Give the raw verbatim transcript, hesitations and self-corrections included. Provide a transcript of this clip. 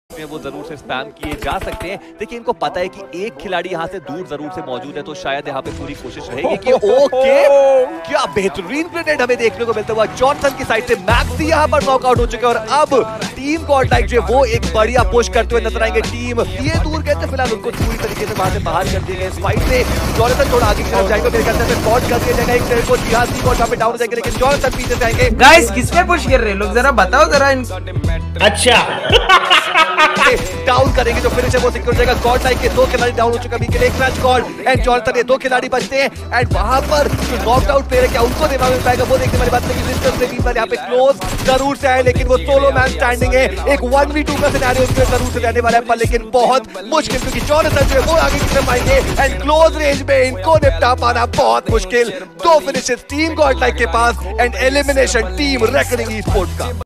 वो जरूर से स्पैम किए जा सकते हैं। देखिए इनको पता है कि एक खिलाड़ी यहाँ से दूर जरूर से मौजूद है, तो शायद यहाँ पे पूरी कोशिश रहेगी कि ओके क्या बेहतरीन ग्रेनेड हमें देखने को मिलता हुआ। जॉनसन की साइड से मैक्सी यहाँ पर नॉकआउट हो चुके हैं और अब टीम गॉडलाइक जो वो एक बढ़िया पुश करते हुए नजर आएंगे। टीम ये दूर कहते हैं फिलहाल उनको पूरी तरीके से वहां से बाहर कर दिए गए इस फाइट से। जॉनसन थोड़ा आगे की तरफ जाएंगे, मेरे ख्याल से स्पॉट कर दिया जाएगा एक प्लेयर को। जिहाद की बॉट यहाँ पे डाउन हो जाएंगे, लेकिन जॉनसन पीछे से आएंगे। गाइस किस पे पुश कर रहे हैं लोग, जरा बताओ जरा। अच्छा डाउन करेंगे जो फिनिश है वो सिक्योर हो जाएगा। गॉडलाइक के दो खिलाड़ी डाउन हो चुके हैं, बीके एक मैच कॉल एंड जॉनसन ये दो खिलाड़ी बचते हैं एंड वहां पर जो नॉकड आउट प्लेयर है क्या उनको देना मिल पाएगा वो देखने वाली बात है। लिस्टन से भी यहाँ पे क्लोज जरूर से आए, लेकिन वो सोलो मैन स्टैंडिंग है। एक वन वी टू का सिनेरियो उसमें जरूर से रहने वाला है, पर लेकिन बहुत मुश्किल क्योंकि जॉनसन जो है वो आगे की तरफ आएंगे एंड क्लोज रेंज में इनको निपटा पाना बहुत मुश्किल। दो फिनिशेस टीम गॉडलाइक के पास and elimination team Reckoning esports का।